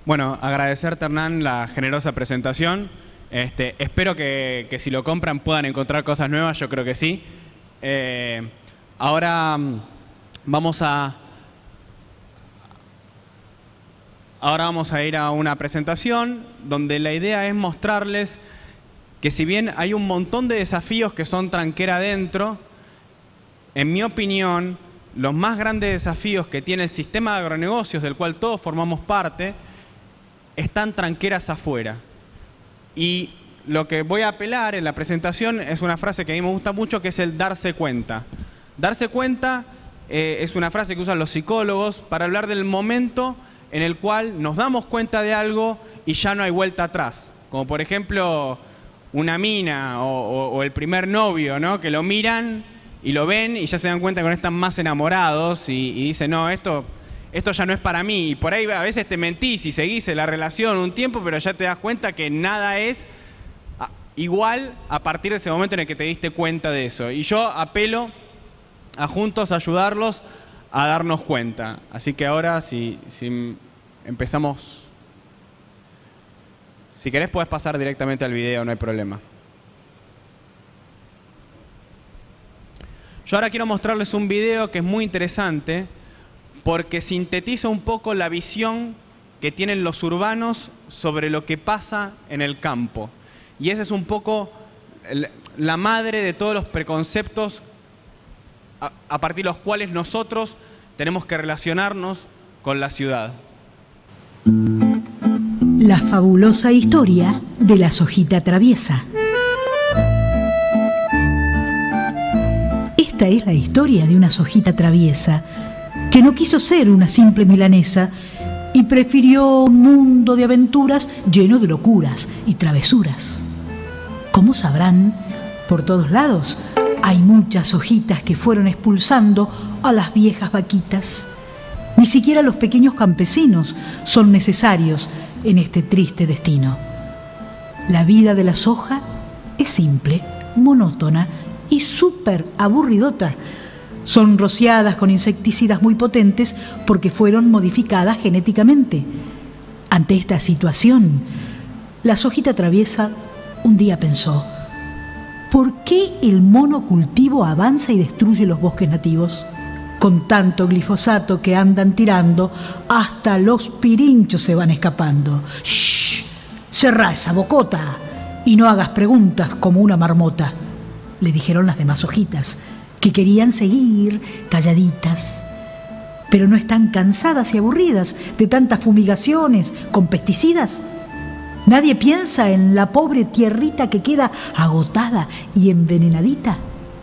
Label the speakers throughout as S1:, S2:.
S1: Bueno, agradecerte, Hernán, la generosa presentación. Espero que si lo compran puedan encontrar cosas nuevas, yo creo que sí. Ahora vamos a ir a una presentación donde la idea es mostrarles que si bien hay un montón de desafíos que son tranquera adentro, en mi opinión, los más grandes desafíos que tiene el sistema de agronegocios, del cual todos formamos parte, están tranqueras afuera. Y lo que voy a apelar en la presentación es una frase que a mí me gusta mucho, que es el darse cuenta. Darse cuenta es una frase que usan los psicólogos para hablar del momento en el cual nos damos cuenta de algo y ya no hay vuelta atrás. Como por ejemplo una mina o el primer novio, ¿no? Que lo miran y lo ven y ya se dan cuenta que no están más enamorados y dicen, no, esto ya no es para mí. Y por ahí a veces te mentís y seguís en la relación un tiempo, pero ya te das cuenta que nada es igual a partir de ese momento en el que te diste cuenta de eso. Y yo apelo a juntos ayudarlos a darnos cuenta. Así que ahora, si empezamos... Si querés, podés pasar directamente al video, no hay problema. Yo ahora quiero mostrarles un video que es muy interesante porque sintetiza un poco la visión que tienen los urbanos sobre lo que pasa en el campo. Y esa es un poco la madre de todos los preconceptos a partir de los cuales nosotros tenemos que relacionarnos con la ciudad.
S2: La fabulosa historia de la sojita traviesa. Esta es la historia de una sojita traviesa que no quiso ser una simple milanesa y prefirió un mundo de aventuras lleno de locuras y travesuras. Como sabrán, por todos lados hay muchas hojitas que fueron expulsando a las viejas vaquitas. Ni siquiera los pequeños campesinos son necesarios en este triste destino. La vida de la soja es simple, monótona y súper aburridota. Son rociadas con insecticidas muy potentes porque fueron modificadas genéticamente. Ante esta situación, la sojita traviesa un día pensó: ¿por qué el monocultivo avanza y destruye los bosques nativos? Con tanto glifosato que andan tirando, hasta los pirinchos se van escapando. ¡Shh! Cerrá esa bocota y no hagas preguntas como una marmota, le dijeron las demás hojitas, que querían seguir calladitas. Pero no están cansadas y aburridas de tantas fumigaciones con pesticidas. Nadie piensa en la pobre tierrita que queda agotada y envenenadita.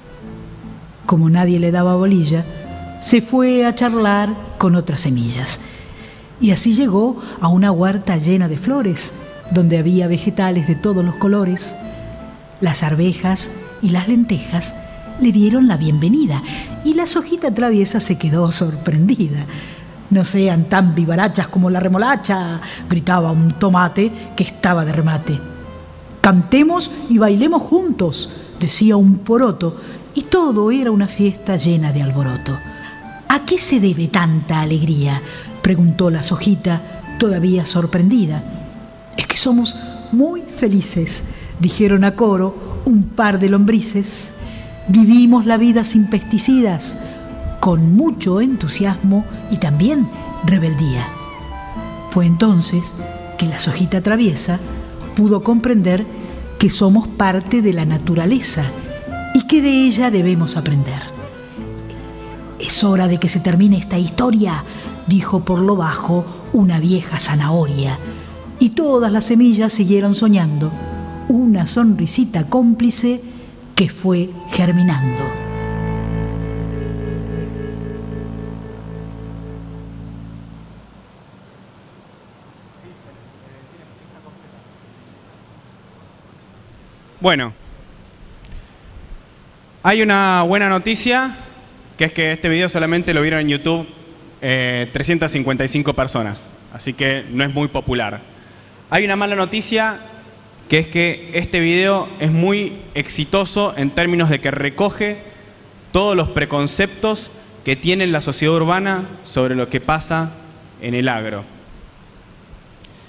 S2: Como nadie le daba bolilla, se fue a charlar con otras semillas. Y así llegó a una huerta llena de flores, donde había vegetales de todos los colores. Las arvejas y las lentejas le dieron la bienvenida y la sojita traviesa se quedó sorprendida. No sean tan vivarachas como la remolacha, gritaba un tomate que estaba de remate. Cantemos y bailemos juntos, decía un poroto, y todo era una fiesta llena de alboroto. ¿A qué se debe tanta alegría?, preguntó la sojita, todavía sorprendida. Es que somos muy felices, dijeron a coro un par de lombrices. Vivimos la vida sin pesticidas, con mucho entusiasmo y también rebeldía. Fue entonces que la sojita traviesa pudo comprender que somos parte de la naturaleza y que de ella debemos aprender. Es hora de que se termine esta historia, dijo por lo bajo una vieja zanahoria, y todas las semillas siguieron soñando una sonrisita cómplice que fue germinando.
S1: Bueno, hay una buena noticia, que es que este video solamente lo vieron en YouTube 355 personas, así que no es muy popular. Hay una mala noticia, que es que este video es muy exitoso en términos de que recoge todos los preconceptos que tiene la sociedad urbana sobre lo que pasa en el agro.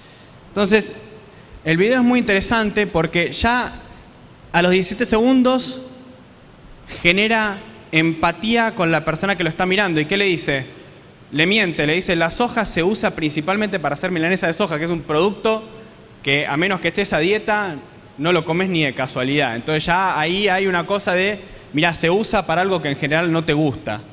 S1: Entonces, el video es muy interesante porque ya a los 17 segundos genera empatía con la persona que lo está mirando. ¿Y qué le dice? Le miente, le dice, la soja se usa principalmente para hacer milanesa de soja, que es un producto que a menos que estés a dieta, no lo comes ni de casualidad. Entonces ya ahí hay una cosa de, mira, se usa para algo que en general no te gusta.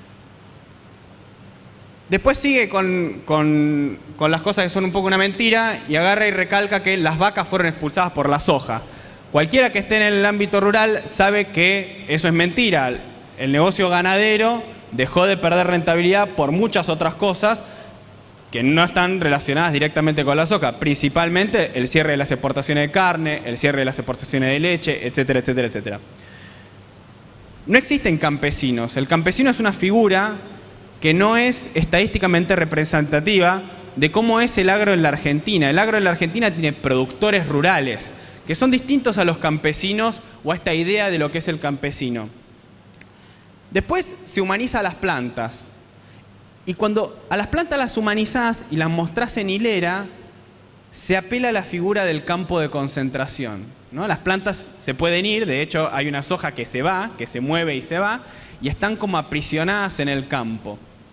S1: Después sigue con las cosas que son un poco una mentira y agarra y recalca que las vacas fueron expulsadas por la soja. Cualquiera que esté en el ámbito rural sabe que eso es mentira. El negocio ganadero dejó de perder rentabilidad por muchas otras cosas que no están relacionadas directamente con la soja. Principalmente el cierre de las exportaciones de carne, el cierre de las exportaciones de leche, etcétera, etcétera, etcétera. No existen campesinos. El campesino es una figura que no es estadísticamente representativa de cómo es el agro en la Argentina. El agro en la Argentina tiene productores rurales, que son distintos a los campesinos o a esta idea de lo que es el campesino. Después se humaniza a las plantas. Y cuando a las plantas las humanizás y las mostrás en hilera, se apela a la figura del campo de concentración, ¿no? Las plantas se pueden ir, de hecho hay una soja que se va, que se mueve y se va, y están como aprisionadas en el campo.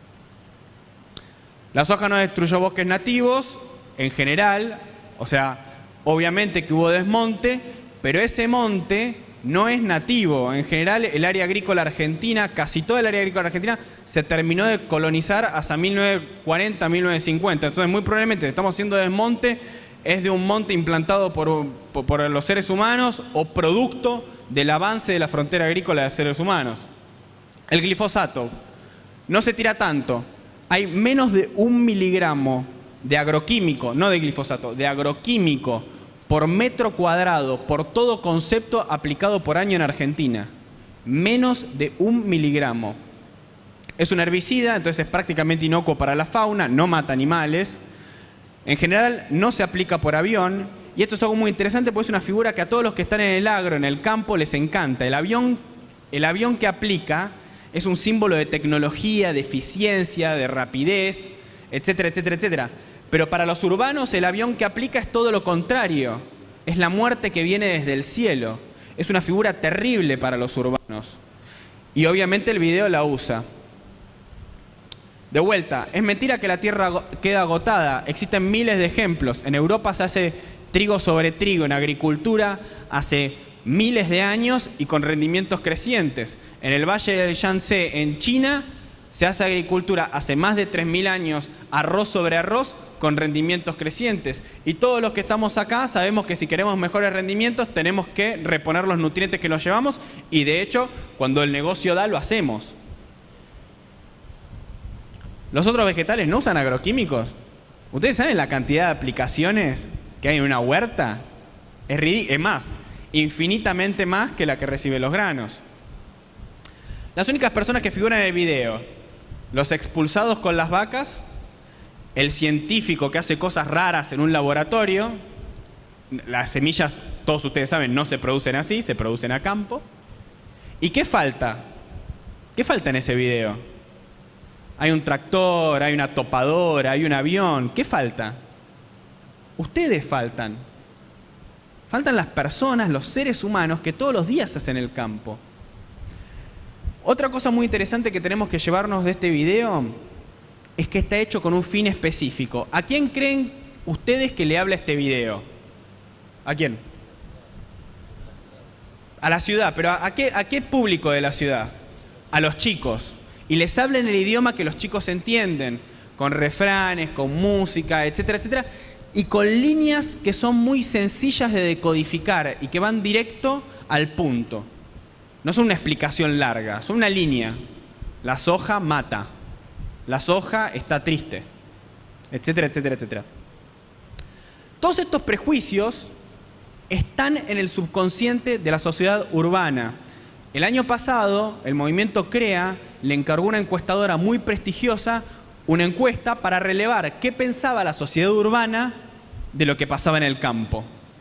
S1: La soja no destruyó bosques nativos, en general, o sea, obviamente que hubo desmonte, pero ese monte no es nativo. En general, el área agrícola argentina, casi toda el área agrícola argentina, se terminó de colonizar hasta 1940, 1950. Entonces, muy probablemente estamos haciendo desmonte, es de un monte implantado por los seres humanos o producto del avance de la frontera agrícola de seres humanos. El glifosato no se tira tanto. Hay menos de 1 miligramo de agroquímico, no de glifosato, de agroquímico por metro cuadrado, por todo concepto aplicado por año en Argentina. Menos de 1 miligramo. Es un herbicida, entonces es prácticamente inocuo para la fauna, no mata animales. En general no se aplica por avión. Y esto es algo muy interesante porque es una figura que a todos los que están en el agro, en el campo, les encanta. El avión que aplica es un símbolo de tecnología, de eficiencia, de rapidez, etcétera, etcétera, etcétera. Pero para los urbanos el avión que aplica es todo lo contrario. Es la muerte que viene desde el cielo. Es una figura terrible para los urbanos. Y obviamente el video la usa. De vuelta, es mentira que la tierra queda agotada. Existen miles de ejemplos. En Europa se hace trigo sobre trigo en agricultura hace miles de años y con rendimientos crecientes. En el Valle del Yangtze, en China, se hace agricultura hace más de 3.000 años, arroz sobre arroz, con rendimientos crecientes. Y todos los que estamos acá sabemos que si queremos mejores rendimientos tenemos que reponer los nutrientes que nos llevamos y de hecho, cuando el negocio da, lo hacemos. ¿Los otros vegetales no usan agroquímicos? ¿Ustedes saben la cantidad de aplicaciones que hay en una huerta? Es ridículo. Es más, infinitamente más que la que reciben los granos. Las únicas personas que figuran en el video: los expulsados con las vacas, el científico que hace cosas raras en un laboratorio. Las semillas, todos ustedes saben, no se producen así, se producen a campo. ¿Y qué falta? ¿Qué falta en ese video? Hay un tractor, hay una topadora, hay un avión. ¿Qué falta? Ustedes faltan. Faltan las personas, los seres humanos que todos los días hacen el campo. Otra cosa muy interesante que tenemos que llevarnos de este video es que está hecho con un fin específico. ¿A quién creen ustedes que le habla este video? ¿A quién? A la ciudad, pero ¿a qué público de la ciudad? A los chicos. Y les habla en el idioma que los chicos entienden, con refranes, con música, etcétera, etcétera, y con líneas que son muy sencillas de decodificar y que van directo al punto. No son una explicación larga, son una línea. La soja mata. La soja está triste, etcétera, etcétera, etcétera. Todos estos prejuicios están en el subconsciente de la sociedad urbana. El año pasado, el movimiento CREA le encargó a una encuestadora muy prestigiosa una encuesta para relevar qué pensaba la sociedad urbana de lo que pasaba en el campo.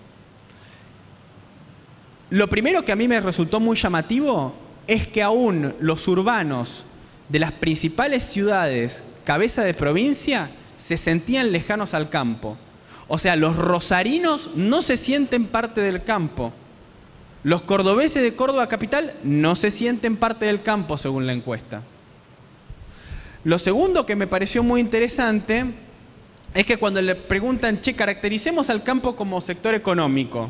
S1: Lo primero que a mí me resultó muy llamativo es que aún los urbanos de las principales ciudades, cabeza de provincia, se sentían lejanos al campo. O sea, los rosarinos no se sienten parte del campo. Los cordobeses de Córdoba capital no se sienten parte del campo, según la encuesta. Lo segundo que me pareció muy interesante es que cuando le preguntan, che, caractericemos al campo como sector económico,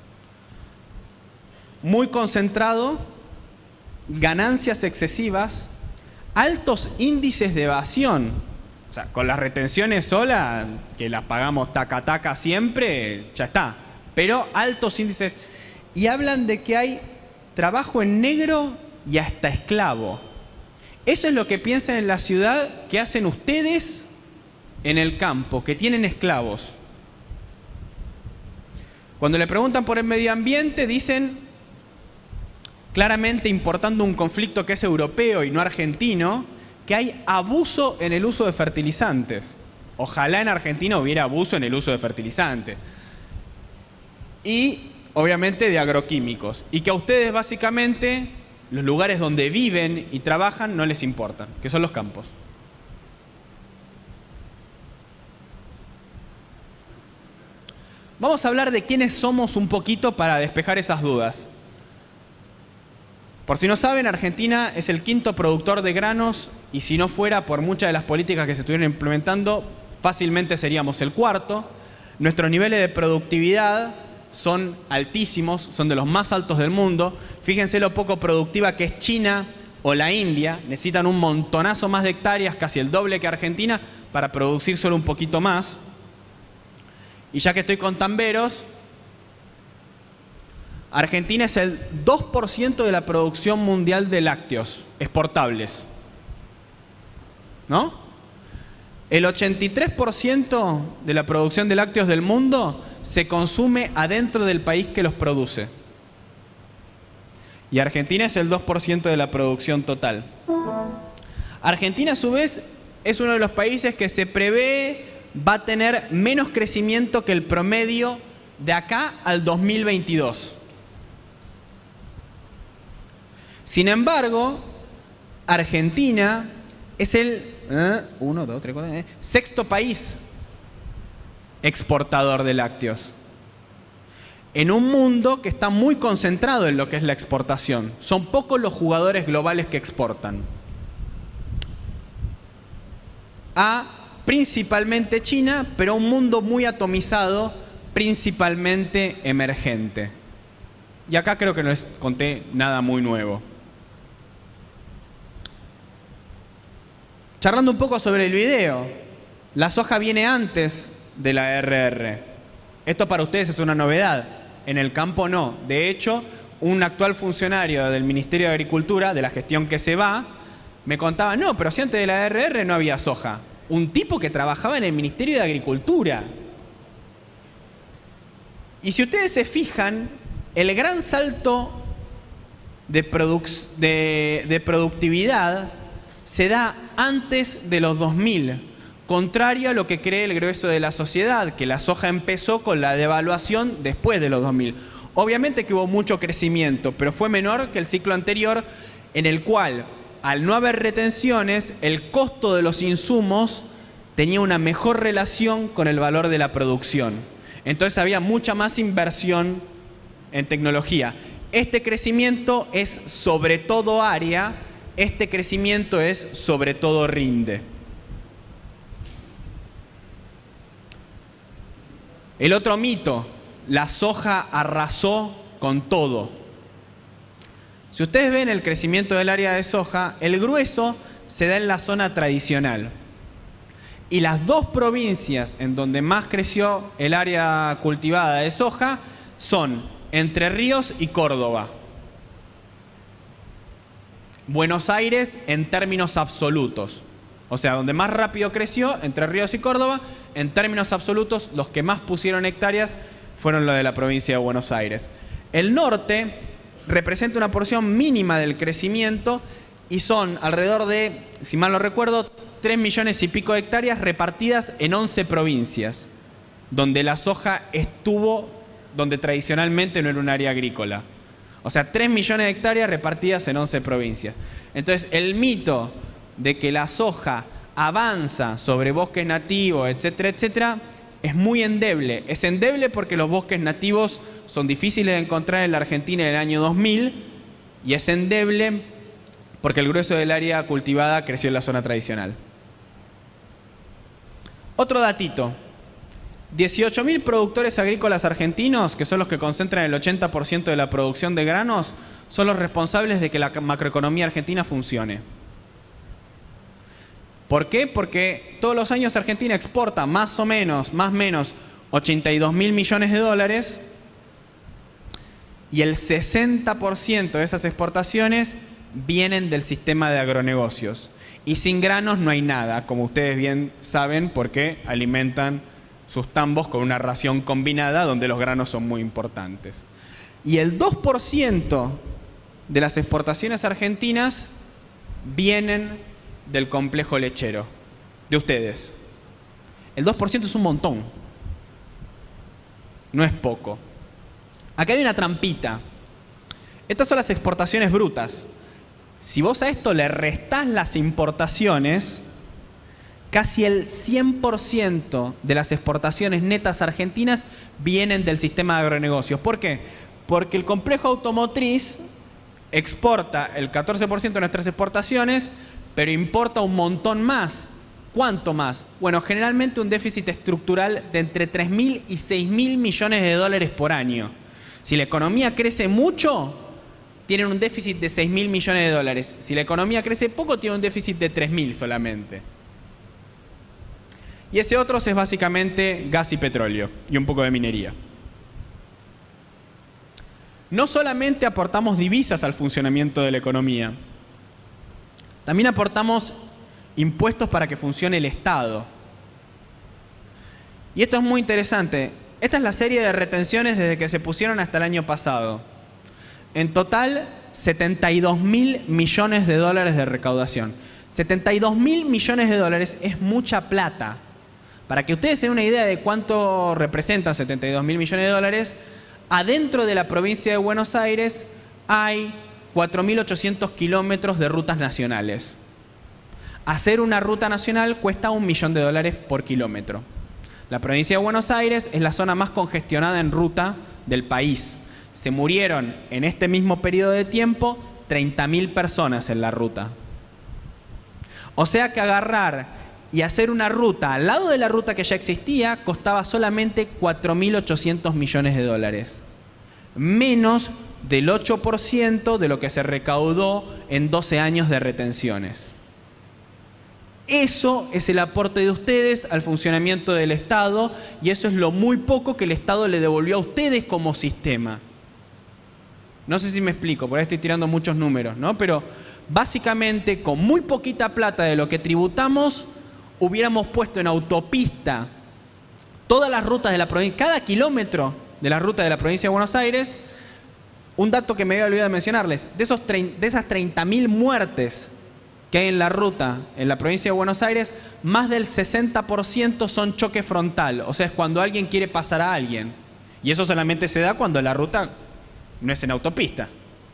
S1: muy concentrado, ganancias excesivas, altos índices de evasión. O sea, con las retenciones solas, que las pagamos taca siempre, ya está. Pero altos índices. Y hablan de que hay trabajo en negro y hasta esclavo. Eso es lo que piensan en la ciudad que hacen ustedes en el campo, que tienen esclavos. Cuando le preguntan por el medio ambiente, dicen, claramente importando un conflicto que es europeo y no argentino, que hay abuso en el uso de fertilizantes. Ojalá en Argentina hubiera abuso en el uso de fertilizantes. Y obviamente de agroquímicos. Y que a ustedes básicamente los lugares donde viven y trabajan no les importan, que son los campos. Vamos a hablar de quiénes somos un poquito para despejar esas dudas. Por si no saben, Argentina es el quinto productor de granos y si no fuera por muchas de las políticas que se estuvieron implementando, fácilmente seríamos el cuarto. Nuestros niveles de productividad son altísimos, son de los más altos del mundo. Fíjense lo poco productiva que es China o la India. Necesitan un montonazo más de hectáreas, casi el doble que Argentina, para producir solo un poquito más. Y ya que estoy con tamberos, Argentina es el 2% de la producción mundial de lácteos exportables, ¿no? El 83% de la producción de lácteos del mundo se consume adentro del país que los produce. Y Argentina es el 2% de la producción total. Argentina, a su vez, es uno de los países que se prevé va a tener menos crecimiento que el promedio de acá al 2022. Sin embargo, Argentina es el sexto país exportador de lácteos. En un mundo que está muy concentrado en lo que es la exportación. Son pocos los jugadores globales que exportan. Principalmente China, pero un mundo muy atomizado, principalmente emergente. Y acá creo que no les conté nada muy nuevo. Charlando un poco sobre el video, la soja viene antes de la RR. Esto para ustedes es una novedad, en el campo no. De hecho, un actual funcionario del Ministerio de Agricultura, de la gestión que se va, me contaba, no, pero si antes de la RR no había soja. Un tipo que trabajaba en el Ministerio de Agricultura. Y si ustedes se fijan, el gran salto de productividad se da antes de los 2000, contrario a lo que cree el grueso de la sociedad, que la soja empezó con la devaluación después de los 2000. Obviamente que hubo mucho crecimiento, pero fue menor que el ciclo anterior, en el cual, al no haber retenciones, el costo de los insumos tenía una mejor relación con el valor de la producción. Entonces había mucha más inversión en tecnología. Este crecimiento es sobre todo área, este crecimiento es sobre todo rinde. El otro mito, la soja arrasó con todo. Si ustedes ven el crecimiento del área de soja, el grueso se da en la zona tradicional. Y las dos provincias en donde más creció el área cultivada de soja son Entre Ríos y Córdoba. Buenos Aires en términos absolutos. O sea, donde más rápido creció, Entre Ríos y Córdoba, en términos absolutos, los que más pusieron hectáreas fueron los de la provincia de Buenos Aires. El norte representa una porción mínima del crecimiento y son alrededor de, si mal no recuerdo, 3 millones y pico de hectáreas repartidas en 11 provincias, donde la soja estuvo, donde tradicionalmente no era un área agrícola. O sea, 3 millones de hectáreas repartidas en 11 provincias. Entonces, el mito de que la soja avanza sobre bosques nativos, etcétera, etcétera, es muy endeble. Es endeble porque los bosques nativos son difíciles de encontrar en la Argentina en el año 2000 y es endeble porque el grueso del área cultivada creció en la zona tradicional. Otro datito. 18.000 productores agrícolas argentinos, que son los que concentran el 80% de la producción de granos, son los responsables de que la macroeconomía argentina funcione. ¿Por qué? Porque todos los años Argentina exporta más o menos 82.000 millones de dólares y el 60% de esas exportaciones vienen del sistema de agronegocios. Y sin granos no hay nada, como ustedes bien saben, porque alimentan sus tambos con una ración combinada donde los granos son muy importantes. Y el 2% de las exportaciones argentinas vienen del complejo lechero, de ustedes. El 2% es un montón. No es poco. Acá hay una trampita. Estas son las exportaciones brutas. Si vos a esto le restás las importaciones, casi el 100% de las exportaciones netas argentinas vienen del sistema de agronegocios. ¿Por qué? Porque el complejo automotriz exporta el 14% de nuestras exportaciones, pero importa un montón más. ¿Cuánto más? Bueno, generalmente un déficit estructural de entre 3.000 y 6.000 millones de dólares por año. Si la economía crece mucho, tienen un déficit de 6.000 millones de dólares. Si la economía crece poco, tiene un déficit de 3.000 solamente. Y ese otro es básicamente gas y petróleo y un poco de minería. No solamente aportamos divisas al funcionamiento de la economía, también aportamos impuestos para que funcione el Estado. Y esto es muy interesante. Esta es la serie de retenciones desde que se pusieron hasta el año pasado. En total, 72.000 millones de dólares de recaudación. 72.000 millones de dólares es mucha plata. Para que ustedes den una idea de cuánto representan 72.000 millones de dólares, adentro de la provincia de Buenos Aires hay 4.800 kilómetros de rutas nacionales. Hacer una ruta nacional cuesta $1 millón por kilómetro. La provincia de Buenos Aires es la zona más congestionada en ruta del país. Se murieron en este mismo periodo de tiempo 30.000 personas en la ruta. O sea que agarrar y hacer una ruta al lado de la ruta que ya existía costaba solamente 4.800 millones de dólares. Menos del 8% de lo que se recaudó en 12 años de retenciones. Eso es el aporte de ustedes al funcionamiento del Estado y eso es lo muy poco que el Estado le devolvió a ustedes como sistema. No sé si me explico, por ahí estoy tirando muchos números, ¿no? Pero básicamente con muy poquita plata de lo que tributamos, hubiéramos puesto en autopista todas las rutas de la provincia, cada kilómetro de la ruta de la provincia de Buenos Aires. Un dato que me había olvidado de mencionarles, de esas 30.000 muertes que hay en la ruta en la provincia de Buenos Aires, más del 60% son choque frontal, o sea, es cuando alguien quiere pasar a alguien. Y eso solamente se da cuando la ruta no es en autopista.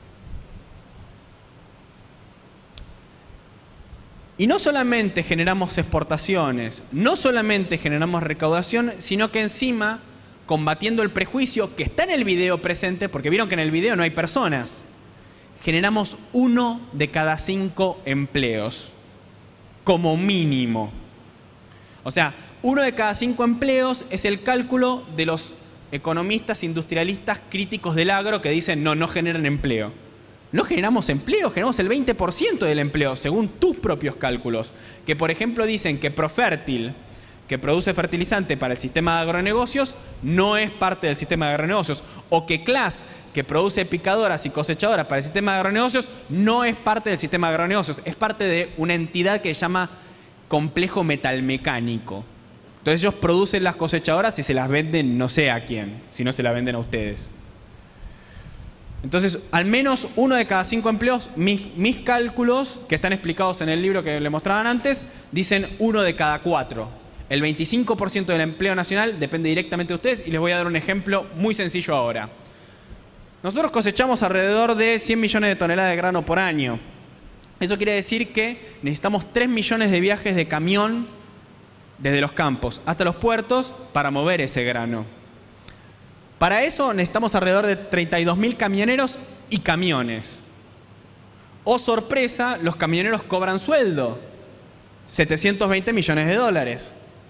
S1: Y no solamente generamos exportaciones, no solamente generamos recaudación, sino que encima, combatiendo el prejuicio que está en el video presente, porque vieron que en el video no hay personas, generamos 1 de cada 5 empleos, como mínimo. O sea, 1 de cada 5 empleos es el cálculo de los economistas industrialistas críticos del agro que dicen no generan empleo. No generamos empleo, generamos el 20% del empleo, según tus propios cálculos. Que, por ejemplo, dicen que Profértil, que produce fertilizante para el sistema de agronegocios, no es parte del sistema de agronegocios. O que CLAS, que produce picadoras y cosechadoras para el sistema de agronegocios, no es parte del sistema de agronegocios. Es parte de una entidad que se llama complejo metalmecánico. Entonces ellos producen las cosechadoras y se las venden no sé a quién, si no se las venden a ustedes. Entonces, al menos 1 de cada 5 empleos, mis cálculos, que están explicados en el libro que le mostraban antes, dicen 1 de cada 4. El 25% del empleo nacional depende directamente de ustedes y les voy a dar un ejemplo muy sencillo ahora. Nosotros cosechamos alrededor de 100 millones de toneladas de grano por año. Eso quiere decir que necesitamos 3 millones de viajes de camión desde los campos hasta los puertos para mover ese grano. Para eso necesitamos alrededor de 32.000 camioneros y camiones. Oh sorpresa, los camioneros cobran sueldo, 720 millones de dólares.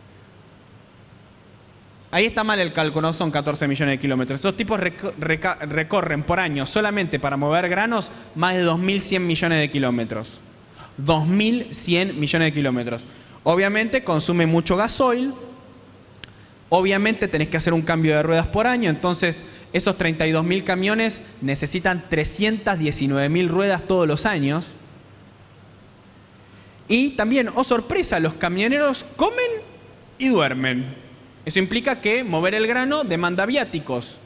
S1: Ahí está mal el cálculo, no son 14 millones de kilómetros. Esos tipos recorren por año solamente para mover granos más de 2.100 millones de kilómetros. 2.100 millones de kilómetros. Obviamente consume mucho gasoil. Obviamente tenés que hacer un cambio de ruedas por año. Entonces esos 32.000 camiones necesitan 319.000 ruedas todos los años. Y también, oh sorpresa, los camioneros comen y duermen. Eso implica que mover el grano demanda viáticos.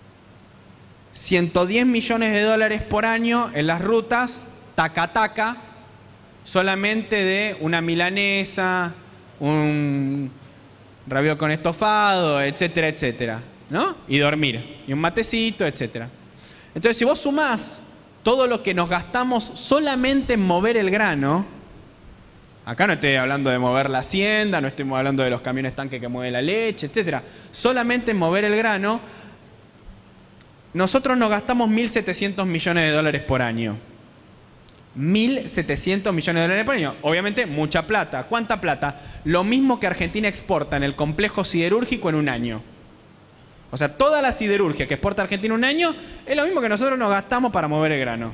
S1: 110 millones de dólares por año en las rutas, taca, solamente de una milanesa, un raviol con estofado, etcétera, etcétera, ¿no? Y dormir, y un matecito, etcétera. Entonces, si vos sumás todo lo que nos gastamos solamente en mover el grano, acá no estoy hablando de mover la hacienda, no estoy hablando de los camiones tanque que mueven la leche, etcétera. Solamente en mover el grano, nosotros nos gastamos 1.700 millones de dólares por año. 1.700 millones de dólares por año. Obviamente, mucha plata. ¿Cuánta plata? Lo mismo que Argentina exporta en el complejo siderúrgico en un año. O sea, toda la siderurgia que exporta Argentina en un año es lo mismo que nosotros nos gastamos para mover el grano.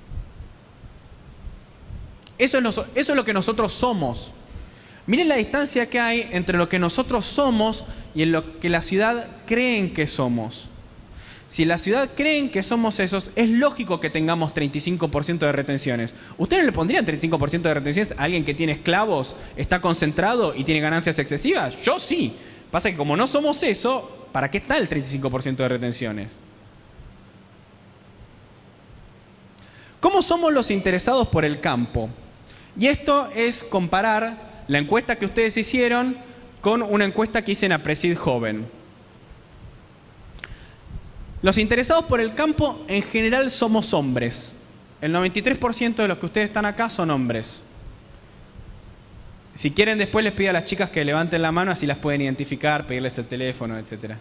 S1: Eso es lo que nosotros somos. Miren la distancia que hay entre lo que nosotros somos y en lo que la ciudad creen que somos. Si la ciudad creen que somos esos, es lógico que tengamos 35% de retenciones. ¿Ustedes le pondrían 35% de retenciones a alguien que tiene esclavos, está concentrado y tiene ganancias excesivas? Yo sí. Pasa que como no somos eso, ¿para qué está el 35% de retenciones? ¿Cómo somos los interesados por el campo? Y esto es comparar la encuesta que ustedes hicieron con una encuesta que hice en Aprecid Joven. Los interesados por el campo en general somos hombres. El 93% de los que ustedes están acá son hombres. Si quieren, después les pido a las chicas que levanten la mano, así las pueden identificar, pedirles el teléfono, etc.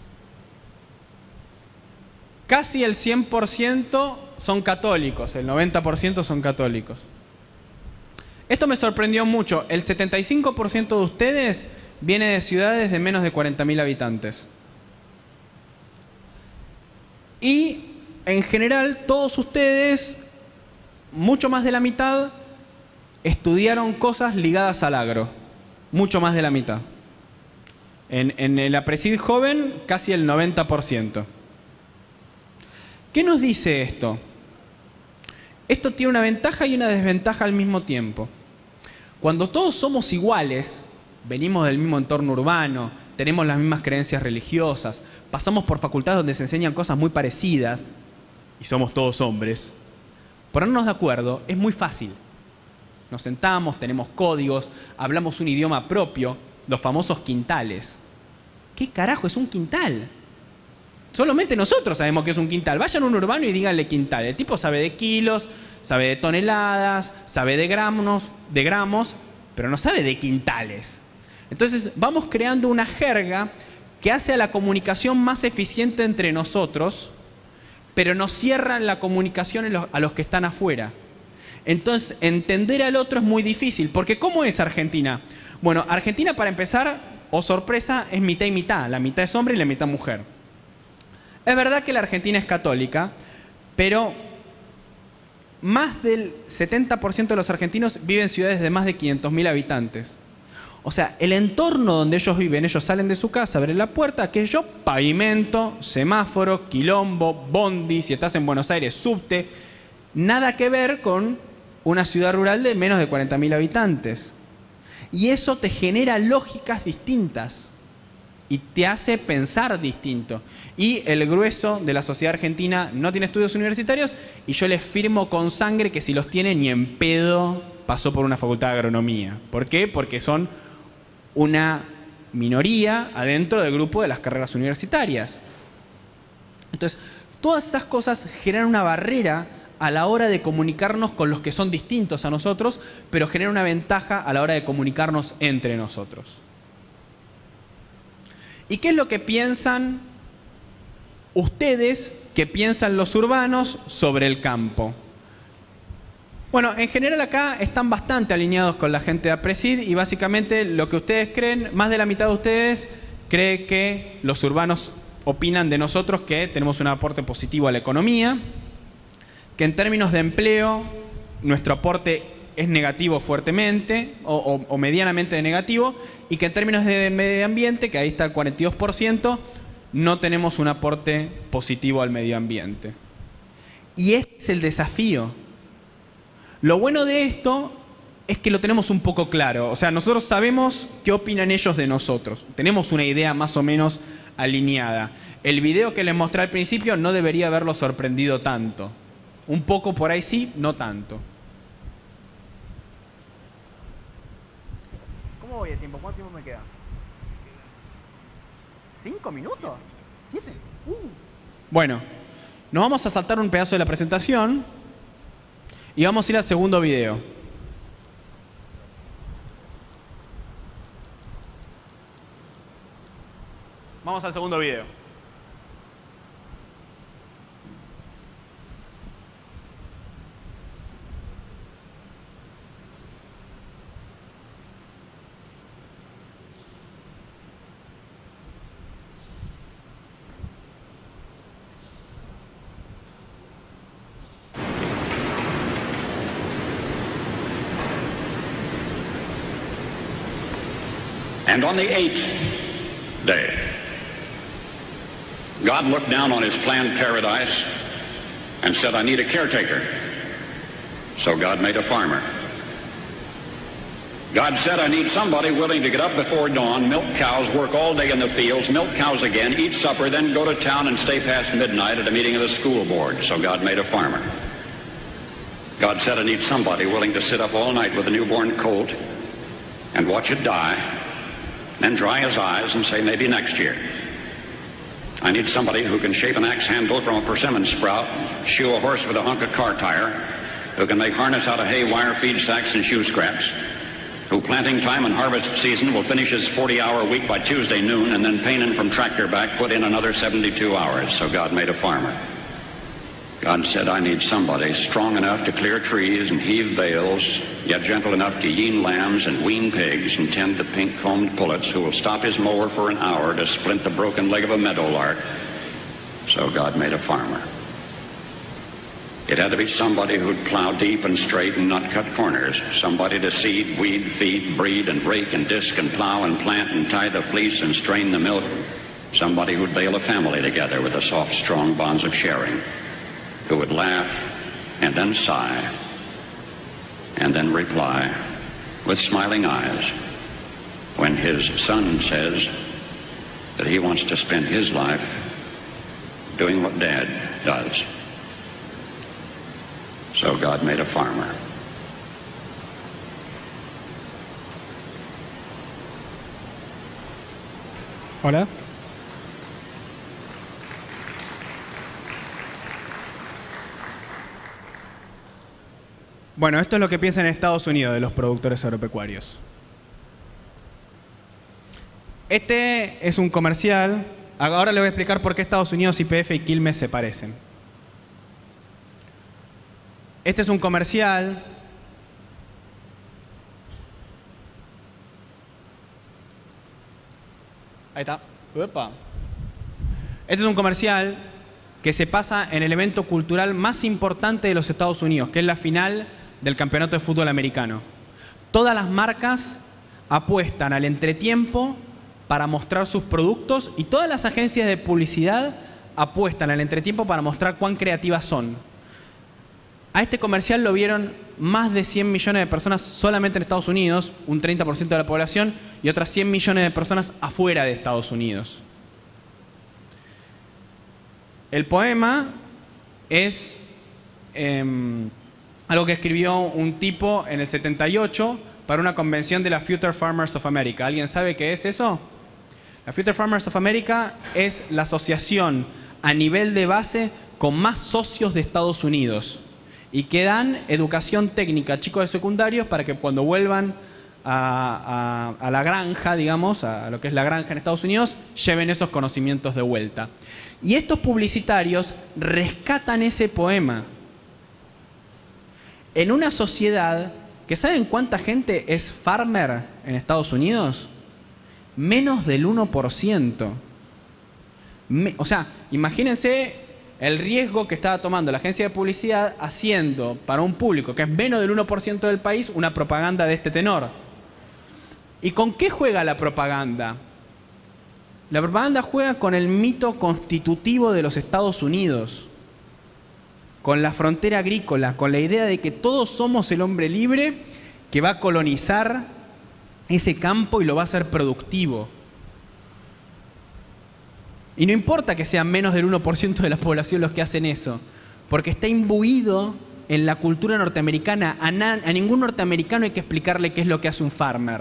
S1: Casi el 100% son católicos, el 90% son católicos. Esto me sorprendió mucho. El 75% de ustedes viene de ciudades de menos de 40.000 habitantes. Y en general todos ustedes, mucho más de la mitad, estudiaron cosas ligadas al agro. Mucho más de la mitad. En el Aprecid Joven, casi el 90%. ¿Qué nos dice esto? Esto tiene una ventaja y una desventaja al mismo tiempo. Cuando todos somos iguales, venimos del mismo entorno urbano, tenemos las mismas creencias religiosas, pasamos por facultades donde se enseñan cosas muy parecidas, y somos todos hombres, ponernos de acuerdo es muy fácil. Nos sentamos, tenemos códigos, hablamos un idioma propio, los famosos quintales. ¿Qué carajo es un quintal? Solamente nosotros sabemos qué es un quintal. Vayan a un urbano y díganle quintal. El tipo sabe de kilos, sabe de toneladas, sabe de gramos, pero no sabe de quintales. Entonces vamos creando una jerga que hace a la comunicación más eficiente entre nosotros, pero nos cierran la comunicación a los que están afuera. Entonces entender al otro es muy difícil, porque ¿cómo es Argentina? Bueno, Argentina, para empezar, oh sorpresa, es mitad y mitad. La mitad es hombre y la mitad mujer. Es verdad que la Argentina es católica, pero más del 70% de los argentinos viven en ciudades de más de 500.000 habitantes. O sea, el entorno donde ellos viven, ellos salen de su casa, abren la puerta, aquello, pavimento, semáforo, quilombo, bondi, si estás en Buenos Aires, subte. Nada que ver con una ciudad rural de menos de 40.000 habitantes. Y eso te genera lógicas distintas y te hace pensar distinto. Y el grueso de la sociedad argentina no tiene estudios universitarios, y yo les firmo con sangre que si los tiene, ni en pedo pasó por una facultad de agronomía. ¿Por qué? Porque son una minoría adentro del grupo de las carreras universitarias. Entonces, todas esas cosas generan una barrera a la hora de comunicarnos con los que son distintos a nosotros, pero generan una ventaja a la hora de comunicarnos entre nosotros. ¿Y qué es lo que piensan ustedes, que piensan los urbanos sobre el campo? Bueno, en general acá están bastante alineados con la gente de APRESID y básicamente lo que ustedes creen, más de la mitad de ustedes cree que los urbanos opinan de nosotros que tenemos un aporte positivo a la economía, que en términos de empleo nuestro aporte es negativo fuertemente o medianamente negativo, y que en términos de medio ambiente, que ahí está el 42%, no tenemos un aporte positivo al medio ambiente. Y este es el desafío. Lo bueno de esto es que lo tenemos un poco claro. O sea, nosotros sabemos qué opinan ellos de nosotros. Tenemos una idea más o menos alineada. El video que les mostré al principio no debería haberlo sorprendido tanto. Un poco por ahí sí, no tanto. ¿Cómo voy de tiempo? ¿Cuánto tiempo me queda? ¿5 minutos? ¿7? Bueno, nos vamos a saltar un pedazo de la presentación y vamos a ir al segundo video. Vamos al segundo video.
S3: And on the 8th day, God looked down on his planned paradise and said, I need a caretaker. So God made a farmer. God said, I need somebody willing to get up before dawn, milk cows, work all day in the fields, milk cows again, eat supper, then go to town and stay past midnight at a meeting of the school board. So God made a farmer. God said, I need somebody willing to sit up all night with a newborn colt and watch it die, then dry his eyes and say, maybe next year. I need somebody who can shape an axe handle from a persimmon sprout, shoe a horse with a hunk of car tire, who can make harness out of hay, wire, feed sacks, and shoe scraps, who planting time and harvest season will finish his 40-hour week by Tuesday noon, and then painin' from tractor back put in another 72 hours. So God made a farmer. God said, I need somebody strong enough to clear trees and heave bales, yet gentle enough to yean lambs and wean pigs and tend the pink-combed pullets, who will stop his mower for an hour to splint the broken leg of a meadowlark. So God made a farmer. It had to be somebody who'd plow deep and straight and not cut corners. Somebody to seed, weed, feed, breed, and rake and disc and plow and plant and tie the fleece and strain the milk. Somebody who'd bale a family together with the soft, strong bonds of sharing. Who would laugh and then sigh and then reply with smiling eyes when his son says that he wants to spend his life doing what Dad does. So God made a farmer.
S1: Hola. Bueno, esto es lo que piensan en Estados Unidos de los productores agropecuarios. Este es un comercial. Ahora les voy a explicar por qué Estados Unidos, YPF y Quilmes se parecen. Este es un comercial. Ahí está. Uepa. Este es un comercial que se pasa en el evento cultural más importante de los Estados Unidos, que es la final del campeonato de fútbol americano. Todas las marcas apuestan al entretiempo para mostrar sus productos y todas las agencias de publicidad apuestan al entretiempo para mostrar cuán creativas son. A este comercial lo vieron más de 100 millones de personas solamente en Estados Unidos, un 30% de la población, y otras 100 millones de personas afuera de Estados Unidos. El poema es algo que escribió un tipo en el 78 para una convención de la Future Farmers of America. ¿Alguien sabe qué es eso? La Future Farmers of America es la asociación a nivel de base con más socios de Estados Unidos y que dan educación técnica a chicos de secundarios para que cuando vuelvan a la granja, digamos, a lo que es la granja en Estados Unidos, lleven esos conocimientos de vuelta. Y estos publicitarios rescatan ese poema en una sociedad que ¿saben cuánta gente es farmer en Estados Unidos? Menos del 1%. O sea, imagínense el riesgo que estaba tomando la agencia de publicidad haciendo para un público que es menos del 1% del país una propaganda de este tenor. ¿Y con qué juega la propaganda? La propaganda juega con el mito constitutivo de los Estados Unidos, con la frontera agrícola, con la idea de que todos somos el hombre libre que va a colonizar ese campo y lo va a hacer productivo. Y no importa que sean menos del 1% de la población los que hacen eso, porque está imbuido en la cultura norteamericana. A ningún norteamericano hay que explicarle qué es lo que hace un farmer.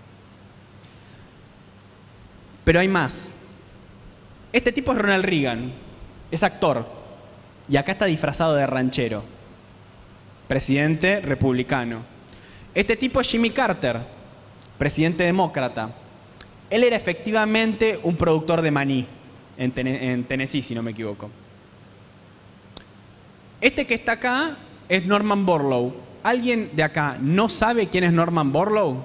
S1: Pero hay más. Este tipo es Ronald Reagan, es actor, y acá está disfrazado de ranchero, presidente republicano. Este tipo es Jimmy Carter, presidente demócrata. Él era efectivamente un productor de maní en Tennessee, si no me equivoco. Este que está acá es Norman Borlaug. ¿Alguien de acá no sabe quién es Norman Borlaug?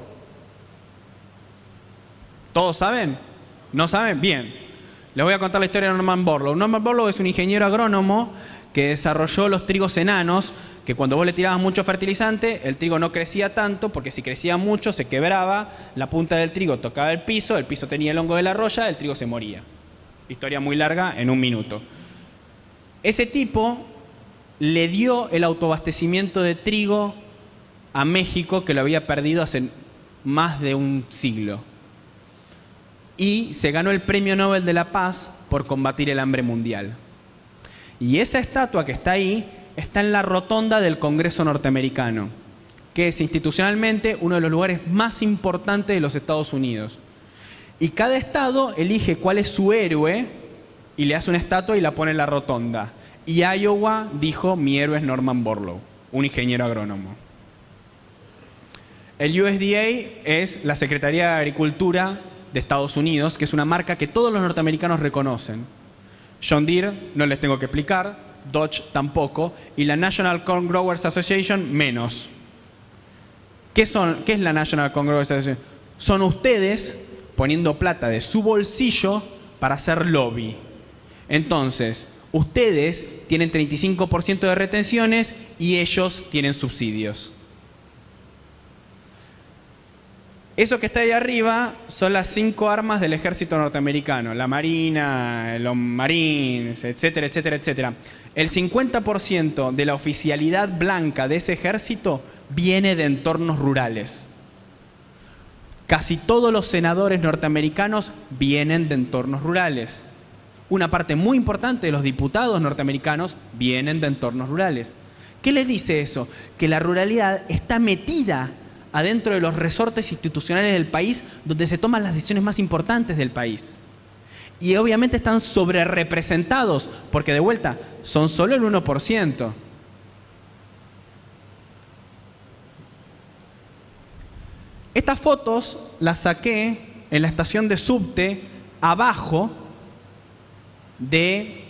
S1: ¿Todos saben? ¿No saben? Bien. Les voy a contar la historia de Norman Borlaug. Norman Borlaug es un ingeniero agrónomo que desarrolló los trigos enanos, que cuando vos le tirabas mucho fertilizante, el trigo no crecía tanto, porque si crecía mucho se quebraba, la punta del trigo tocaba el piso tenía el hongo de la roya, el trigo se moría. Historia muy larga en un minuto. Ese tipo le dio el autoabastecimiento de trigo a México, que lo había perdido hace más de un siglo. Y se ganó el Premio Nobel de la Paz por combatir el hambre mundial. Y esa estatua que está ahí está en la rotonda del Congreso norteamericano, que es institucionalmente uno de los lugares más importantes de los Estados Unidos. Y cada estado elige cuál es su héroe y le hace una estatua y la pone en la rotonda. Y Iowa dijo, mi héroe es Norman Borlaug, un ingeniero agrónomo. El USDA es la Secretaría de Agricultura de Estados Unidos, que es una marca que todos los norteamericanos reconocen. John Deere, no les tengo que explicar, Dodge tampoco, y la National Corn Growers Association menos. ¿Qué es la National Corn Growers Association? Son ustedes poniendo plata de su bolsillo para hacer lobby. Entonces, ustedes tienen 35% de retenciones y ellos tienen subsidios. Eso que está ahí arriba son las 5 armas del ejército norteamericano, la marina, los marines, etcétera, etcétera, etcétera. El 50% de la oficialidad blanca de ese ejército viene de entornos rurales. Casi todos los senadores norteamericanos vienen de entornos rurales. Una parte muy importante de los diputados norteamericanos vienen de entornos rurales. ¿Qué les dice eso? Que la ruralidad está metida adentro de los resortes institucionales del país, donde se toman las decisiones más importantes del país. Y obviamente están sobrerepresentados, porque de vuelta, son solo el 1%. Estas fotos las saqué en la estación de subte abajo del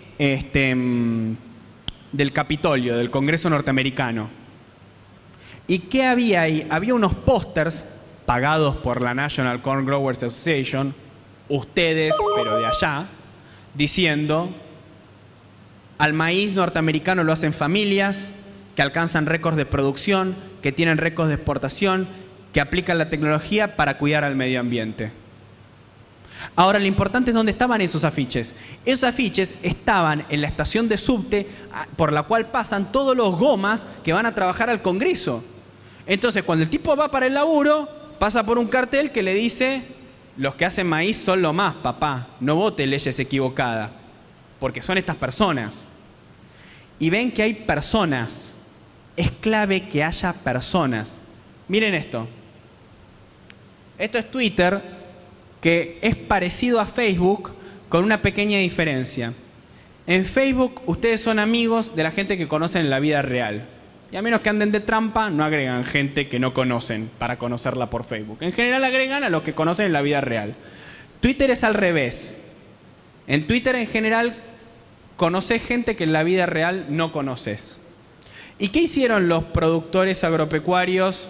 S1: Capitolio, del Congreso norteamericano. ¿Y qué había ahí? Había unos pósters pagados por la National Corn Growers Association, ustedes, pero de allá, diciendo: al maíz norteamericano lo hacen familias que alcanzan récords de producción, que tienen récords de exportación, que aplican la tecnología para cuidar al medio ambiente. Ahora, lo importante es dónde estaban esos afiches. Esos afiches estaban en la estación de subte por la cual pasan todos los gomas que van a trabajar al Congreso. Entonces, cuando el tipo va para el laburo, pasa por un cartel que le dice: los que hacen maíz son lo más, papá, no vote leyes equivocadas, porque son estas personas. Y ven que hay personas. Es clave que haya personas. Miren esto. Esto es Twitter, que es parecido a Facebook con una pequeña diferencia. En Facebook ustedes son amigos de la gente que conocen en la vida real. Y a menos que anden de trampa, no agregan gente que no conocen para conocerla por Facebook. En general agregan a los que conocen en la vida real. Twitter es al revés. En Twitter en general conoces gente que en la vida real no conoces. ¿Y qué hicieron los productores agropecuarios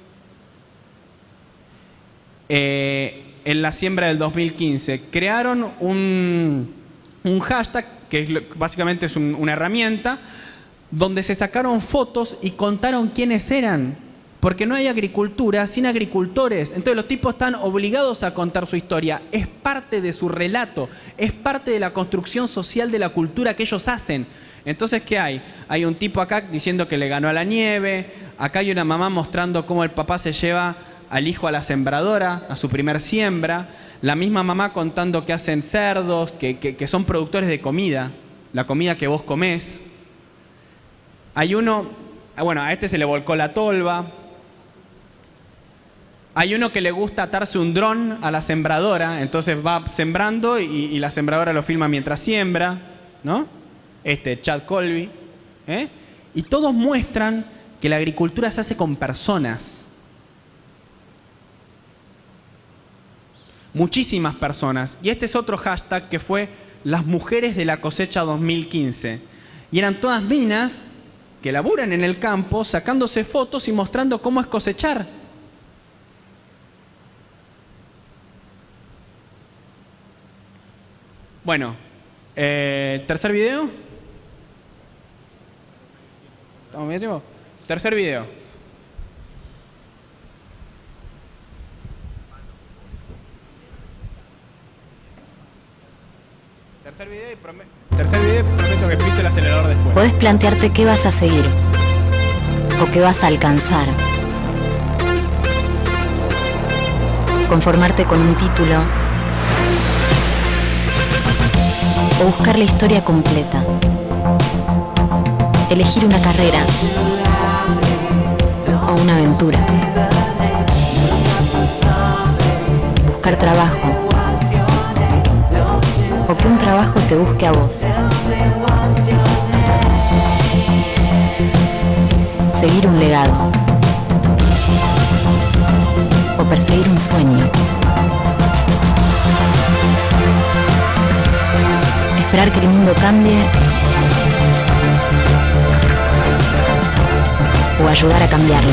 S1: en la siembra del 2015? Crearon un hashtag que básicamente es una herramienta donde se sacaron fotos y contaron quiénes eran. Porque no hay agricultura sin agricultores. Entonces los tipos están obligados a contar su historia. Es parte de su relato. Es parte de la construcción social de la cultura que ellos hacen. Entonces, ¿qué hay? Hay un tipo acá diciendo que le ganó a la nieve. Acá hay una mamá mostrando cómo el papá se lleva al hijo a la sembradora, a su primer siembra. La misma mamá contando que hacen cerdos, que son productores de comida. La comida que vos comés. Hay uno, bueno, a este se le volcó la tolva. Hay uno que le gusta atarse un dron a la sembradora, entonces va sembrando y la sembradora lo filma mientras siembra, ¿no? Chad Colby. Y todos muestran que la agricultura se hace con personas. Muchísimas personas. Y este es otro hashtag que fue las mujeres de la cosecha 2015. Y eran todas minas que laburan en el campo, sacándose fotos y mostrando cómo es cosechar. Bueno, tercer video. ¿Estamos bien, tiempo? Tercer video. Tercer video y prometo que piso el acelerador después.
S4: Podés plantearte qué vas a seguir o qué vas a alcanzar. Conformarte con un título o buscar la historia completa. Elegir una carrera o una aventura. Buscar trabajo o que un trabajo te busque a vos. Seguir un legado o perseguir un sueño. Esperar que el mundo cambie o ayudar a cambiarlo.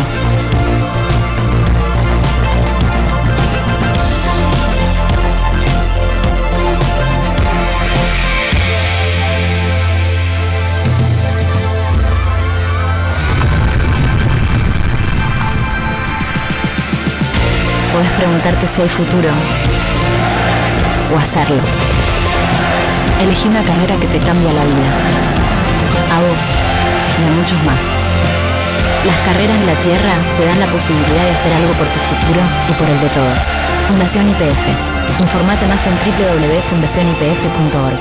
S4: Podés preguntarte si hay futuro o hacerlo. Elegí una carrera que te cambia la vida. A vos y a muchos más. Las carreras de la Tierra te dan la posibilidad de hacer algo por tu futuro y por el de todos. Fundación YPF. Informate más en www.fundacionypf.org.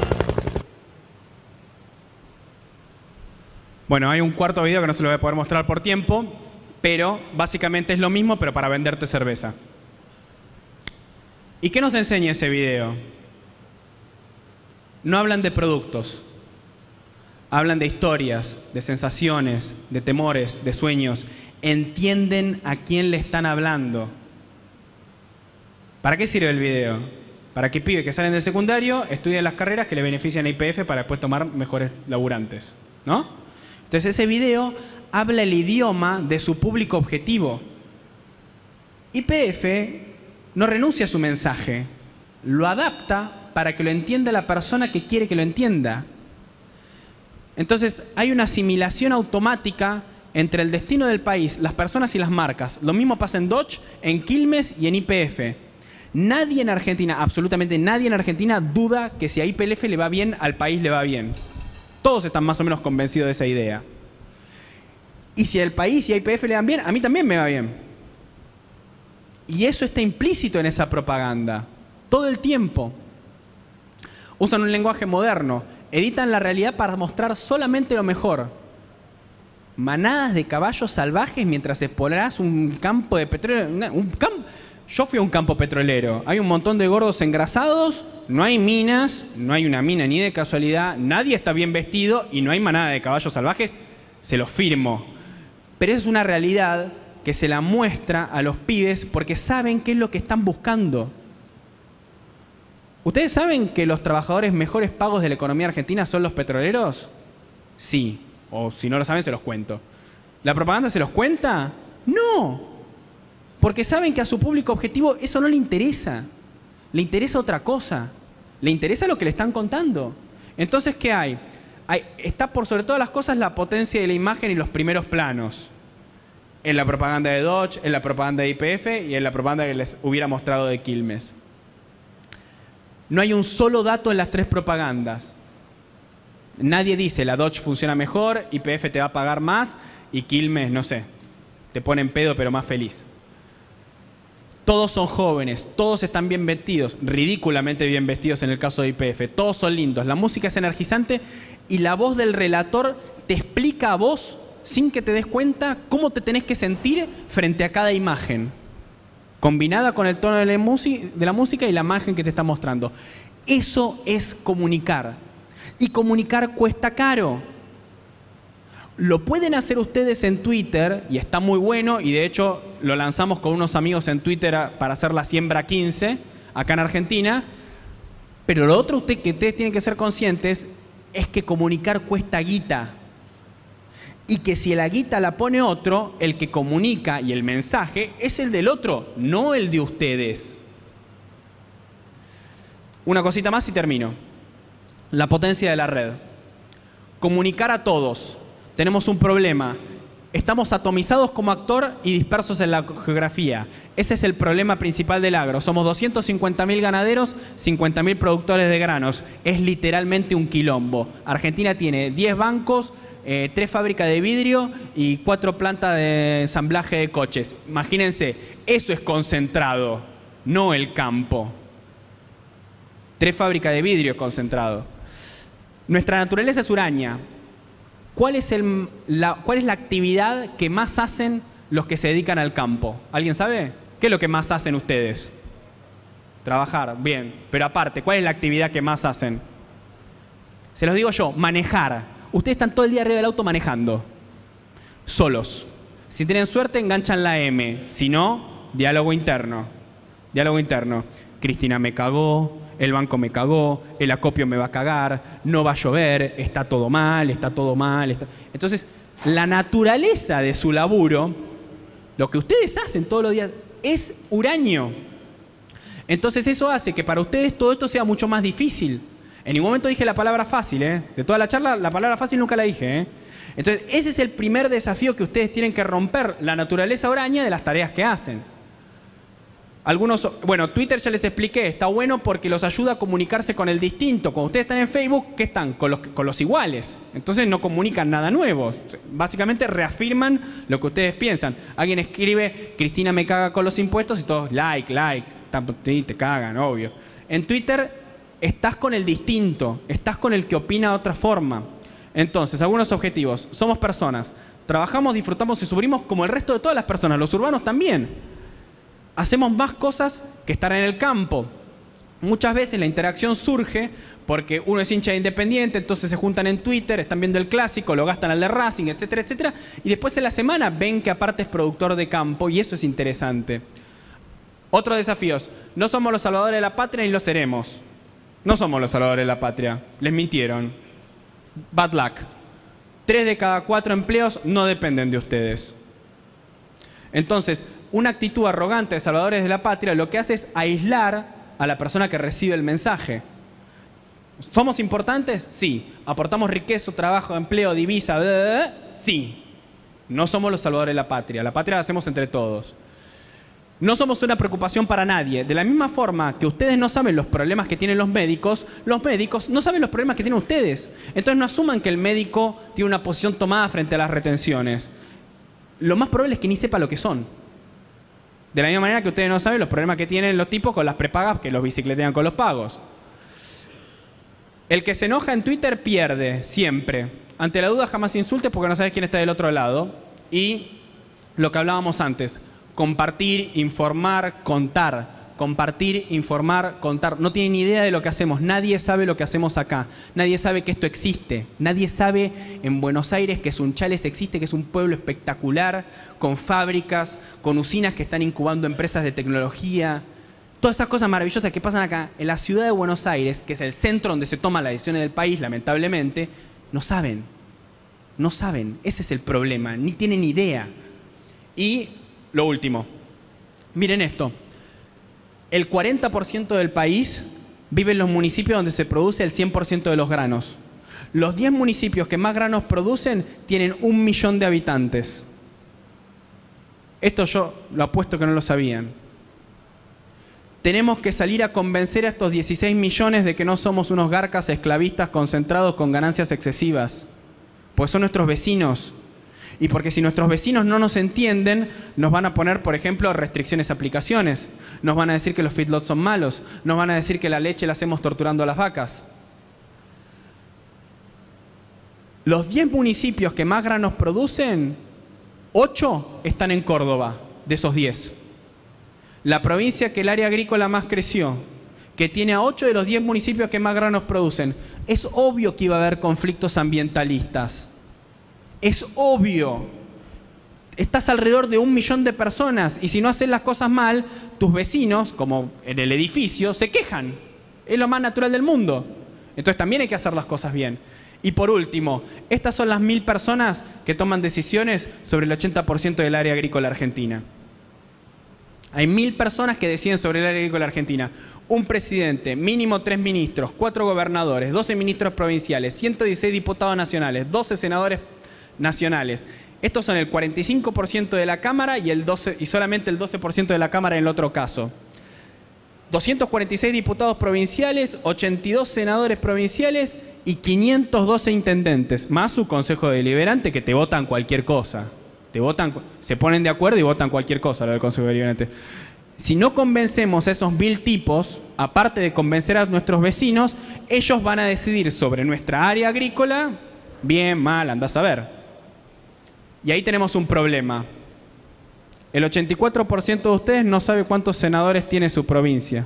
S1: Bueno, hay un cuarto video que no se lo voy a poder mostrar por tiempo, pero básicamente es lo mismo, pero para venderte cerveza. ¿Y qué nos enseña ese video? No hablan de productos, hablan de historias, de sensaciones, de temores, de sueños. Entienden a quién le están hablando. ¿Para qué sirve el video? Para que pibes que salen del secundario estudien las carreras que le benefician a YPF para después tomar mejores laburantes, ¿no? Entonces ese video habla el idioma de su público objetivo. YPF no renuncia a su mensaje, lo adapta para que lo entienda la persona que quiere que lo entienda. Entonces hay una asimilación automática entre el destino del país, las personas y las marcas. Lo mismo pasa en Dodge, en Quilmes y en YPF. Nadie en Argentina, absolutamente nadie en Argentina duda que si a YPF le va bien, al país le va bien. Todos están más o menos convencidos de esa idea. Y si al país y a YPF le van bien, a mí también me va bien. Y eso está implícito en esa propaganda. Todo el tiempo. Usan un lenguaje moderno. Editan la realidad para mostrar solamente lo mejor. Manadas de caballos salvajes mientras explorás un campo de petróleo. Yo fui a un campo petrolero. Hay un montón de gordos engrasados, no hay minas, no hay una mina ni de casualidad, nadie está bien vestido y no hay manada de caballos salvajes. Se los firmo. Pero es una realidad que se la muestra a los pibes porque saben qué es lo que están buscando. ¿Ustedes saben que los trabajadores mejores pagos de la economía argentina son los petroleros? Sí. O si no lo saben, se los cuento. ¿La propaganda se los cuenta? No. Porque saben que a su público objetivo eso no le interesa. Le interesa otra cosa. Le interesa lo que le están contando. Entonces, ¿qué hay? Está por sobre todas las cosas la potencia de la imagen y los primeros planos. En la propaganda de Dodge, en la propaganda de YPF y en la propaganda que les hubiera mostrado de Quilmes. No hay un solo dato en las tres propagandas. Nadie dice la Dodge funciona mejor, YPF te va a pagar más y Quilmes, no sé, te pone en pedo pero más feliz. Todos son jóvenes, todos están bien vestidos, ridículamente bien vestidos en el caso de YPF, todos son lindos, la música es energizante y la voz del relator te explica a vos, sin que te des cuenta, cómo te tenés que sentir frente a cada imagen, combinada con el tono de la música y la imagen que te está mostrando. Eso es comunicar. Y comunicar cuesta caro. Lo pueden hacer ustedes en Twitter, y está muy bueno, y de hecho lo lanzamos con unos amigos en Twitter para hacer la siembra 15, acá en Argentina, pero lo otro que ustedes tienen que ser conscientes es que comunicar cuesta guita. Y que si la guita la pone otro, el que comunica y el mensaje es el del otro, no el de ustedes. Una cosita más y termino. La potencia de la red. Comunicar a todos. Tenemos un problema. Estamos atomizados como actor y dispersos en la geografía. Ese es el problema principal del agro. Somos 250.000 ganaderos, 50.000 productores de granos. Es literalmente un quilombo. Argentina tiene 10 bancos, 3 fábricas de vidrio y 4 plantas de ensamblaje de coches. Imagínense, eso es concentrado, no el campo. 3 fábricas de vidrio concentrado. Nuestra naturaleza es huraña. ¿Cuál es la actividad que más hacen los que se dedican al campo? ¿Alguien sabe? ¿Qué es lo que más hacen ustedes? Trabajar, bien. Pero aparte, ¿cuál es la actividad que más hacen? Se los digo yo, manejar. Ustedes están todo el día arriba del auto manejando. Solos. Si tienen suerte, enganchan la M. Si no, diálogo interno. Diálogo interno. Cristina me cagó, el banco me cagó, el acopio me va a cagar, no va a llover, está todo mal, está todo mal. Entonces, la naturaleza de su laburo, lo que ustedes hacen todos los días, es huraño. Entonces eso hace que para ustedes todo esto sea mucho más difícil. En ningún momento dije la palabra fácil, ¿eh? De toda la charla, la palabra fácil nunca la dije, ¿eh? Entonces, ese es el primer desafío que ustedes tienen que romper, la naturaleza huraña de las tareas que hacen. Algunos, bueno, Twitter ya les expliqué, está bueno porque los ayuda a comunicarse con el distinto. Cuando ustedes están en Facebook, ¿qué están? Con los iguales. Entonces no comunican nada nuevo. Básicamente reafirman lo que ustedes piensan. Alguien escribe, Cristina me caga con los impuestos y todos, likes, te cagan, obvio. En Twitter estás con el distinto, estás con el que opina de otra forma. Entonces, algunos objetivos. Somos personas, trabajamos, disfrutamos y sufrimos como el resto de todas las personas, los urbanos también. Hacemos más cosas que estar en el campo. Muchas veces la interacción surge porque uno es hincha de Independiente, entonces se juntan en Twitter, están viendo el clásico, lo gastan al de Racing, etcétera, etcétera. Y después en la semana ven que aparte es productor de campo y eso es interesante. Otros desafíos. No somos los salvadores de la patria ni lo seremos. No somos los salvadores de la patria. Les mintieron. Bad luck. 3 de cada 4 empleos no dependen de ustedes. Entonces, una actitud arrogante de salvadores de la patria lo que hace es aislar a la persona que recibe el mensaje. ¿Somos importantes? Sí. ¿Aportamos riqueza, trabajo, empleo, divisa? Sí. No somos los salvadores de la patria. La patria la hacemos entre todos. No somos una preocupación para nadie. De la misma forma que ustedes no saben los problemas que tienen los médicos no saben los problemas que tienen ustedes. Entonces no asuman que el médico tiene una posición tomada frente a las retenciones. Lo más probable es que ni sepa lo que son. De la misma manera que ustedes no saben los problemas que tienen los tipos con las prepagas que los bicicletean con los pagos. El que se enoja en Twitter pierde, siempre. Ante la duda jamás insultes porque no sabes quién está del otro lado. Y lo que hablábamos antes, compartir, informar, contar. compartir, informar, contar. No tienen ni idea de lo que hacemos. Nadie sabe lo que hacemos acá. Nadie sabe que esto existe. Nadie sabe en Buenos Aires que Sunchales existe, que es un pueblo espectacular, con fábricas, con usinas que están incubando empresas de tecnología. Todas esas cosas maravillosas que pasan acá, en la ciudad de Buenos Aires, que es el centro donde se toman las decisiones del país, lamentablemente, no saben. No saben. Ese es el problema. Ni tienen idea. Y lo último. Miren esto. El 40% del país vive en los municipios donde se produce el 100% de los granos. Los 10 municipios que más granos producen tienen 1 millón de habitantes. Esto yo lo apuesto que no lo sabían. Tenemos que salir a convencer a estos 16 millones de que no somos unos garcas esclavistas concentrados con ganancias excesivas. Porque son nuestros vecinos. Y porque si nuestros vecinos no nos entienden, nos van a poner, por ejemplo, restricciones a aplicaciones. Nos van a decir que los feedlots son malos. Nos van a decir que la leche la hacemos torturando a las vacas. Los 10 municipios que más granos producen, 8 están en Córdoba, de esos 10. La provincia que el área agrícola más creció, que tiene a 8 de los 10 municipios que más granos producen. Es obvio que iba a haber conflictos ambientalistas. Es obvio. Estás alrededor de 1 millón de personas y si no haces las cosas mal, tus vecinos, como en el edificio, se quejan. Es lo más natural del mundo. Entonces también hay que hacer las cosas bien. Y por último, estas son las 1000 personas que toman decisiones sobre el 80% del área agrícola argentina. Hay 1000 personas que deciden sobre el área agrícola argentina. Un presidente, mínimo 3 ministros, 4 gobernadores, 12 ministros provinciales, 116 diputados nacionales, 12 senadores nacionales. Estos son el 45% de la Cámara y solamente el 12% de la Cámara en el otro caso. 246 diputados provinciales, 82 senadores provinciales y 512 intendentes, más su consejo deliberante que te votan cualquier cosa. Se ponen de acuerdo y votan cualquier cosa, lo del consejo deliberante. Si no convencemos a esos 1000 tipos, aparte de convencer a nuestros vecinos, ellos van a decidir sobre nuestra área agrícola, bien, mal, andás a ver. Y ahí tenemos un problema. El 84% de ustedes no sabe cuántos senadores tiene su provincia.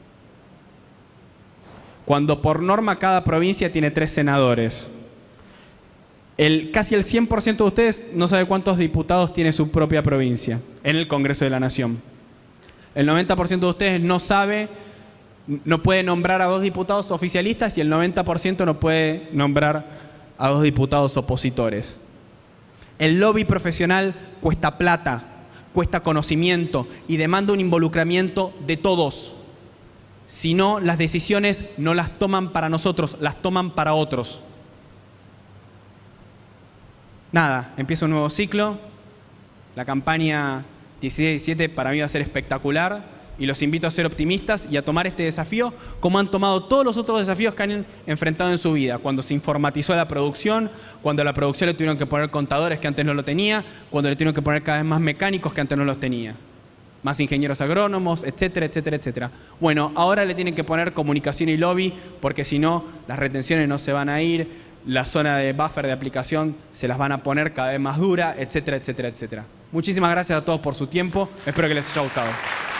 S1: Cuando por norma cada provincia tiene 3 senadores. Casi el 100% de ustedes no sabe cuántos diputados tiene su propia provincia en el Congreso de la Nación. El 90% de ustedes no puede nombrar a 2 diputados oficialistas y el 90% no puede nombrar a 2 diputados opositores. El lobby profesional cuesta plata, cuesta conocimiento y demanda un involucramiento de todos. Si no, las decisiones no las toman para nosotros, las toman para otros. Nada, empieza un nuevo ciclo. La campaña 16-17 para mí va a ser espectacular y los invito a ser optimistas y a tomar este desafío como han tomado todos los otros desafíos que han enfrentado en su vida. Cuando se informatizó la producción, cuando a la producción le tuvieron que poner contadores que antes no lo tenía, cuando le tuvieron que poner cada vez más mecánicos que antes no los tenía. Más ingenieros agrónomos, etcétera, etcétera, etcétera. Bueno, ahora le tienen que poner comunicación y lobby porque si no, las retenciones no se van a ir, la zona de buffer de aplicación se las van a poner cada vez más dura, etcétera, etcétera, etcétera. Muchísimas gracias a todos por su tiempo. Espero que les haya gustado.